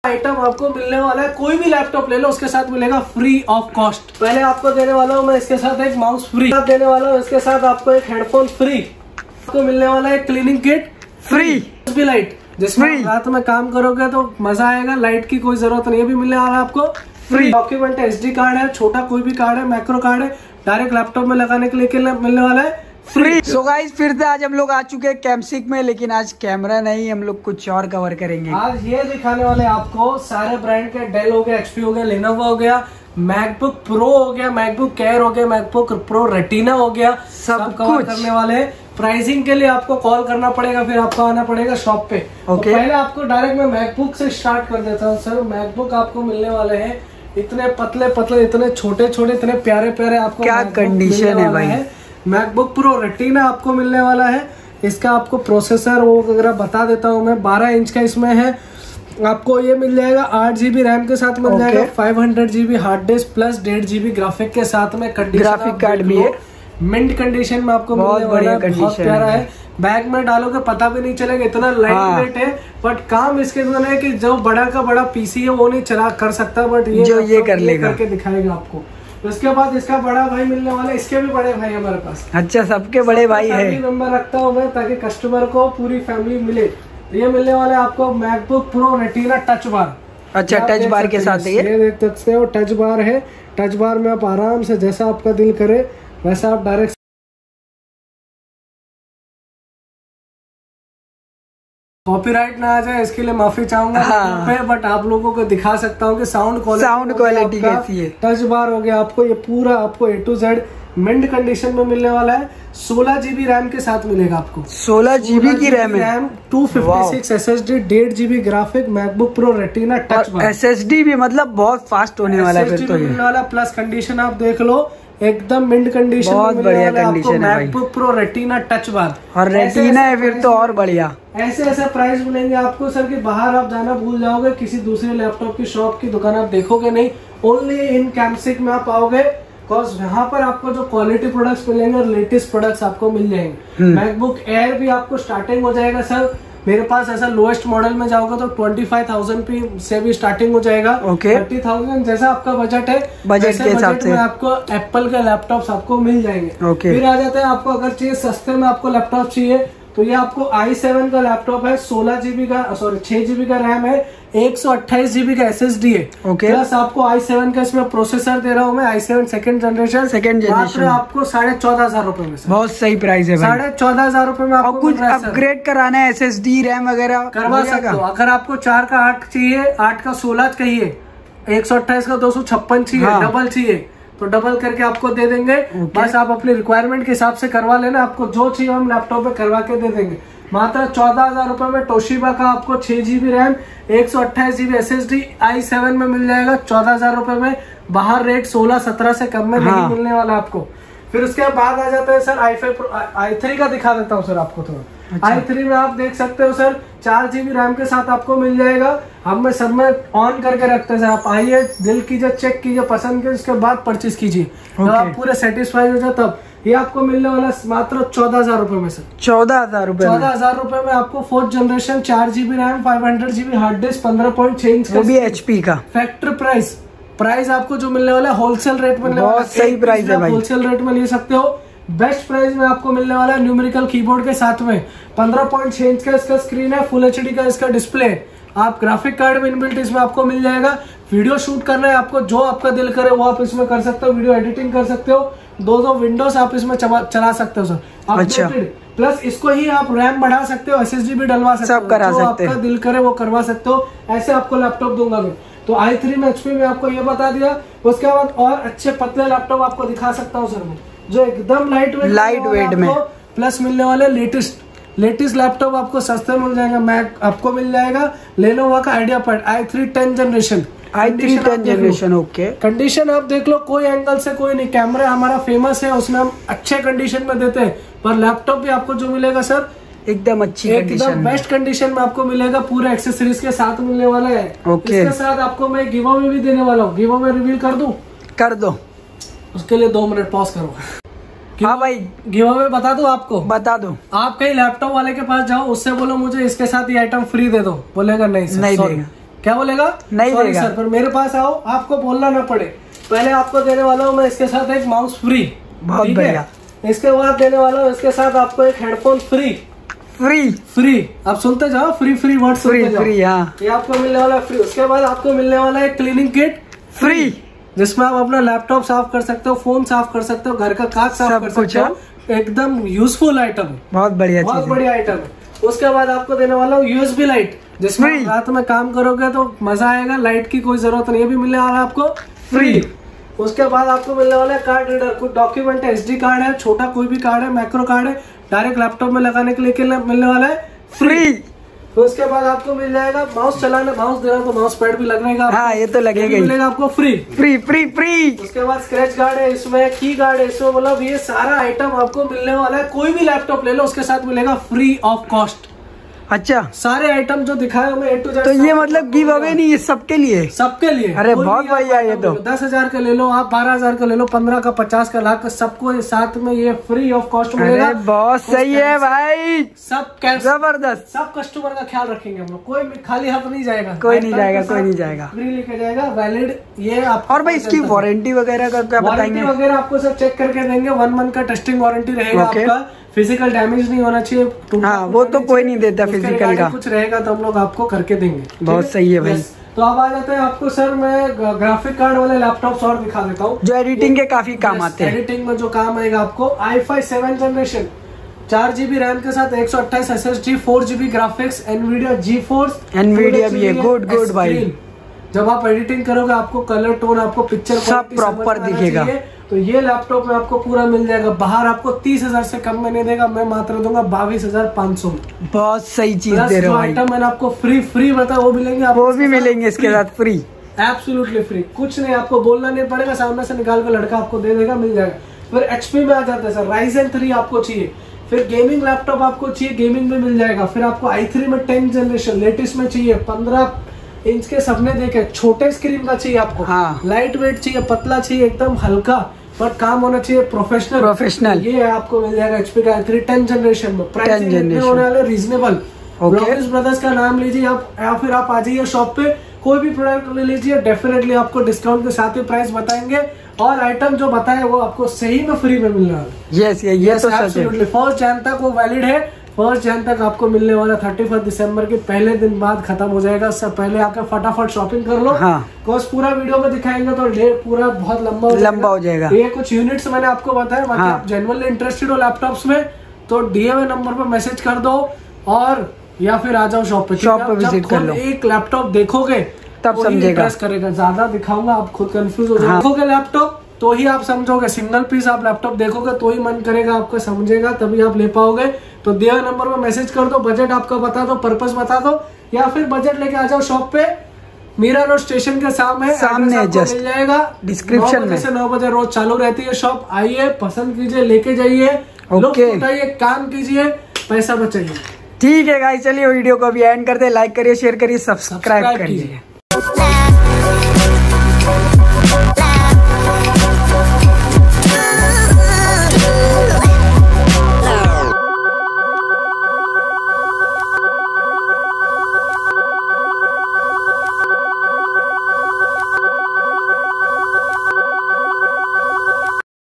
Item आपको मिलने वाला है। कोई भी लैपटॉप ले लो उसके साथ मिलेगा फ्री ऑफ कॉस्ट। पहले आपको देने वाला हूँ मैं इसके साथ एक माउस फ्री देने वाला हूँ, इसके साथ आपको एक हेडफोन फ्री, आपको मिलने वाला है क्लीनिंग किट फ्री, भी लाइट जिसमें रात में काम करोगे तो मजा आएगा, लाइट की कोई जरूरत नहीं है, भी मिलने वाला है आपको फ्री। डॉक्यूमेंट है, SD कार्ड है, छोटा कोई भी कार्ड है, मैक्रो कार्ड है, डायरेक्ट लैपटॉप में लगाने के लिए मिलने वाला है फ्री। सो गाइस फिर से आज हम लोग आ चुके हैं कैमसिक में, लेकिन आज कैमरा नहीं, हम लोग कुछ और कवर करेंगे। आज ये दिखाने वाले आपको सारे ब्रांड के, डेल हो गया, HP हो गया, लेनोवो हो गया, मैकबुक प्रो हो गया, मैकबुक एयर हो गया, मैकबुक प्रो रेटिना हो गया, सब कवर करने वाले हैं। प्राइसिंग के लिए आपको कॉल करना पड़ेगा, फिर आपको आना पड़ेगा शॉप पे। तो पहले आपको डायरेक्ट मैं मैकबुक से स्टार्ट कर देता हूँ सर। मैकबुक आपको मिलने वाले हैं इतने पतले पतले, इतने छोटे छोटे, इतने प्यारे प्यारे आपको क्या कंडीशन है भाई। मैकबुक प्रो रेटिना आपको मिलने वाला है। इसका आपको प्रोसेसर वो वगैरह बता देता हूँ मैं, 12 इंच का इसमें है। आपको ये मिल जाएगा 8 GB रैम के साथ मिल जाएगा, 500 GB hard disk plus 1.5 GB graphic के साथ में। ग्राफिक कार्ड भी है, मिंट कंडीशन में आपको मिलने वाला है, बहुत प्यारा है। बैग में डालोगे पता भी नहीं चलेगा, इतना लाइट वेट है। बट काम इसके अंदर है कि जो बड़ा का बड़ा PC है वो नहीं चला कर सकता, बट ये कर लेगा, करके दिखाएगा आपको। उसके बाद इसका बड़ा भाई मिलने वाला है, इसके भी बड़े भाई हमारे पास। अच्छा, सबके बड़े भाई है। नंबर रखता हूँ मैं ताकि कस्टमर को पूरी फैमिली मिले। ये मिलने वाला है आपको MacBook pro retina touch bar. अच्छा, टच बार के साथ ये देख सकते हो, टच बार है। टच बार में आप आराम से जैसा आपका दिल करे वैसा आप डायरेक्ट, कॉपीराइट ना आ जाए इसके लिए माफी चाहूंगा। हाँ। बट आप लोगों को दिखा सकता हूँ कि साउंड क्वालिटी कैसी है। टच बार हो गया आपको, ये पूरा आपको A to Z mint condition में मिलने वाला है। 16 GB रैम के साथ मिलेगा आपको। 16 GB की RAM, 256 SSD, 1.5 GB graphic, MacBook pro retina touch bar. SSD भी मतलब बहुत फास्ट होने वाला है फिर तो मिलने वाला। प्लस कंडीशन आप देख लो, एकदम मिंट कंडीशन, बहुत बढ़िया कंडीशन है। MacBook pro retina touch bar और रेटिना है फिर तो और बढ़िया। ऐसे प्राइस मिलेंगे आपको सर कि बाहर आप जाना भूल जाओगे, किसी दूसरे लैपटॉप की शॉप की दुकान आप देखोगे नहीं, ओनली इन कैमसिक में आप आओगे। बिकॉज यहाँ पर आपको जो क्वालिटी प्रोडक्ट्स मिलेंगे और लेटेस्ट प्रोडक्ट्स आपको मिल जाएंगे। मैकबुक एयर भी आपको स्टार्टिंग हो जाएगा सर मेरे पास, ऐसा लोएस्ट मॉडल में जाओगे तो 25,000 से भी स्टार्टिंग हो जाएगा। 30,000 जैसा आपका बजट है, बजट के हिसाब से आपको एप्पल के लैपटॉप्स आपको मिल जाएंगे। फिर आ जाते हैं आपको अगर चाहिए सस्ते में आपको लैपटॉप चाहिए तो ये आपको i7 का लैपटॉप है, 16 GB का, सॉरी 6 GB का रैम है, 128 GB का SSD है। प्लस आपको i7 का इसमें प्रोसेसर दे रहा हूँ मैं, i7 सेकंड जनरेशन। आपको 14,500 रुपए में। बहुत सही प्राइस है भाई। 14,500 रुपए में आपको कुछ अपग्रेड कराना है, SSD रैम वगैरह करवा सकते हो। अगर आपको 4 का 8 चाहिए, 8 का 16 चाहिए, 128 का 256 चाहिए, डबल चाहिए तो डबल करके आपको दे देंगे। बस आप अपनी रिक्वायरमेंट के हिसाब से करवा लेना, आपको जो चाहिए हम लैपटॉप पे करवा के दे देंगे। मात्र 14,000 रुपए में तोशिबा का आपको 6 GB RAM, 128 GB SSD i7 में मिल जाएगा 14,000 रुपए में। बाहर रेट 16-17 से कम में नहीं मिलने वाला आपको। फिर उसके बाद आ जाता है सर i3 का दिखा देता हूँ सर आपको थोड़ा। i3 में आप देख सकते हो सर 4 GB रैम के साथ आपको मिल जाएगा। हम सब में ऑन करके रखते हैं, आप आइए, दिल कीजिए, चेक कीजिए, पसंद कीजिए, उसके बाद परचेज कीजिए। जब आप पूरे सेटिस्फाइड हो जाए तब ये आपको मिलने वाला मात्र 14,000 रुपए में सर। 14,000 रुपए, 14,000 रुपए में आपको 4th generation 4 GB RAM, 500 GB hard disk, 15.6 inch वो भी HP का। फैक्ट्री प्राइस आपको जो मिलने वाला है होलसेल रेट में, बहुत सही प्राइस है भाई, होलसेल रेट में ले सकते हो। बेस्ट प्राइस में आपको मिलने वाला है न्यूमेरिकल कीबोर्ड के साथ में, 15.6 इंच का इसका स्क्रीन है, फुल HD का इसका डिस्प्ले। आप ग्राफिक कार्ड में इनबिल्ट इसमें आपको मिल जाएगा। वीडियो शूट करना है आपको, जो आपका दिल करे वो आप इसमें कर सकते हो। वीडियो एडिटिंग कर सकते हो, 2 विंडोज आप इसमें चला सकते हो सर। अच्छा, प्लस इसको ही आप रैम बढ़ा सकते हो, SSD भी डलवा सकते हो, जो आपका दिल करे वो करवा सकते हो। ऐसे आपको लैपटॉप दूंगा मैं। तो i3 में HP में आपको ये बता दिया। उसके बाद और अच्छे पतले लैपटॉप आपको दिखा सकता हूँ सर मैं, जो एकदम लाइट वेट में प्लस मिलने वाले लेटेस्ट लैपटॉप आपको सस्ते मिल जाएगा। मैक आपको मिल जाएगा लेनोवो का IdeaPad i3 10th generation. Okay, condition आप देख लो, कोई एंगल से कोई नहीं। कैमरा हमारा फेमस है, उसमें हम अच्छे कंडीशन में देते हैं, पर लैपटॉप भी आपको जो मिलेगा सर एकदम अच्छी एकदम बेस्ट कंडीशन में आपको मिलेगा। पूरे एक्सेसरीज के साथ मिलने वाला है। इसके साथ आपको मैं गिव अवे भी देने वाला हूँ। गिव अवे रिवील कर दो। उसके लिए 2 मिनट पॉज करो। हाँ भाई, गिव अवे बता दो, आपको बता दो। आप कहीं लैपटॉप वाले के पास जाओ, उससे बोलो मुझे इसके साथ ये आइटम फ्री दे दो, बोलेगा नहीं देगा। क्या बोलेगा? नहीं देगा सर, पर मेरे पास आओ, आपको बोलना ना पड़े। पहले आपको देने वाला हूँ मैं इसके साथ एक माउस फ्री, बहुत बढ़िया। इसके बाद देने वाला हूँ इसके साथ आपको एक हेडफोन फ्री। आप सुनते जाओ, फ्री वर्ड सुनते जाओ। हाँ। ये आपको मिलने वाला है फ्री। उसके बाद आपको मिलने वाला है क्लीनिंग किट फ्री, जिसमें आप अपना लैपटॉप साफ कर सकते हो, फोन साफ कर सकते हो, घर का कांच साफ कर सकते हो। एकदम यूजफुल आइटम है, बहुत बढ़िया आइटम है। उसके बाद आपको देने वाला हूँ यूएसबी लाइट, जिसमें रात में काम करोगे तो मजा आएगा। लाइट की कोई जरूरत नहीं, ये भी मिलने वाला है आपको फ्री। उसके बाद आपको मिलने वाला है कार्ड रीडर। कुछ डॉक्यूमेंट है, SD कार्ड है, छोटा कोई भी कार्ड है, मैक्रो कार्ड है, डायरेक्ट लैपटॉप में लगाने के लिए मिलने वाला है फ्री। तो उसके बाद आपको मिल जाएगा माउस चलाना, माउस देना तो माउस पैड भी लगेगा। हाँ, ये तो लगेगा, मिलेगा आपको फ्री। उसके बाद स्क्रैच गार्ड है, इसमें की गार्ड है, इसमें मतलब ये सारा आइटम आपको मिलने वाला है। कोई भी लैपटॉप ले लो उसके साथ मिलेगा फ्री ऑफ कॉस्ट। अच्छा, सारे आइटम जो दिखाए मैं A to Z। तो ये मतलब गिव अवे नहीं, ये सबके लिए? सबके लिए। अरे बहुत बढ़िया। ये तो 10,000 का ले लो आप, 12,000 का ले लो, 15 का, 50 का, लाख का, सबको साथ में ये फ्री ऑफ कॉस्ट मिलेगा। अरे बहुत सही है भाई, सब जबरदस्त। सब कस्टमर का ख्याल रखेंगे हम लोग, कोई खाली हाथ नहीं जाएगा, कोई नहीं जाएगा, फ्री लेके जाएगा, वैलिड। ये आप और भाई इसकी वारंटी वगैरह का क्या बताएंगे? वारंटी वगैरह आपको सब चेक करके देंगे। 1 मंथ का टेस्टिंग वारंटी रहेगा आपका। फिजिकल डैमेज नहीं होना चाहिए। हाँ, वो तो कोई नहीं देता फिजिकल का। कुछ रहेगा तो हम लोग आपको करके देंगे। बहुत सही है भाई। तो अब आ जाते हैं आपको सर, मैं ग्राफिक कार्ड वाले लैपटॉप और दिखा देता हूँ जो एडिटिंग के काफी काम आते हैं। एडिटिंग में जो काम आएगा आपको, i5 7th generation, 4 GB RAM के साथ 128 SSD, 4 GB ग्राफिक्स, एनवीडिया GeForce, एनवीडिया भी है। गुड भाई। जब आप एडिटिंग करोगे आपको कलर टोन, आपको पिक्चर सब प्रॉपर दिखेगा। तो ये लैपटॉप में आपको पूरा मिल जाएगा। बाहर आपको 30,000 से कम में नहीं देगा, मैं मात्र दूंगा 22,500 में। बहुत सही चीज दे रहे हो भाई। आइटम मैंने आपको फ्री बताया, वो मिलेंगे, वो भी मिलेंगे इसके साथ फ्री, एब्सोल्युटली फ्री। कुछ नहीं, आपको बोलना नहीं पड़ेगा, सामने से निकाल कर लड़का आपको दे देगा, मिल जाएगा। फिर HP में आ जाता है सर, Ryzen 3 आपको चाहिए। फिर गेमिंग लैपटॉप आपको चाहिए, गेमिंग में मिल जाएगा। फिर आपको i3 में 10th जनरेशन लेटेस्ट में चाहिए, 15 इंच के सपने देखे, छोटे स्क्रीन का चाहिए आपको। हाँ। लाइट वेट चाहिए, पतला चाहिए, एकदम हल्का, पर काम होना चाहिए प्रोफेशनल। ये आपको मिल जाएगा HP का i3 10th जनरेशन में। प्राइसिंग होने वाले रीजनेबल। ब्लॉगिस ब्रदर्स का नाम लीजिए आप, या फिर आप आ जाइए शॉप पे, कोई भी प्रोडक्ट ले लीजिए, डेफिनेटली आपको डिस्काउंट के साथ ही प्राइस बताएंगे। और आइटम जो बताए वो आपको सही में फ्री में मिल रहा है। यस, ये तो सच है। 1 जन तक वो वैलिड है। 1 जन तक आपको मिलने वाला। 31 दिसंबर के पहले दिन बाद खत्म हो जाएगा। उससे पहले आकर फटाफट शॉपिंग कर लो। हाँ। पूरा वीडियो में दिखाएंगे तो डेट पूरा बहुत लंबा हो जाएगा। ये कुछ यूनिट्स मैंने आपको बताया। बाकी आप जेन्युइनली इंटरेस्टेड हो लैपटॉप्स में तो डीएम नंबर पर मैसेज कर दो, और या फिर आ जाओ शॉप पे विजिट कर लो। एक लैपटॉप देखोगे तब समझेगा, करेगा। ज्यादा दिखाऊंगा आप खुद कंफ्यूज हो जाओगे। देखोगे लैपटॉप तो ही आप समझोगे। सिंगल पीस आप लैपटॉप देखोगे तो ही मन करेगा आपको, समझेगा तभी आप ले पाओगे। तो दिया नंबर पर मैसेज कर दो, बजट आपका बता दो, पर्पस बता दो, या फिर बजट लेके आ जाओ शॉप पे। मीरा रोड स्टेशन के सामने जस्ट मिल जाएगा डिस्क्रिप्शन में। 9 बजे रोज चालू रहती है शॉप। आइए, पसंद कीजिए, लेके जाइए, उठाइए, काम कीजिए, पैसा बचाइए। ठीक है गाइस, चलिए वीडियो को अभी एंड करते हैं। लाइक करिए, शेयर करिए, सब्सक्राइब करिए।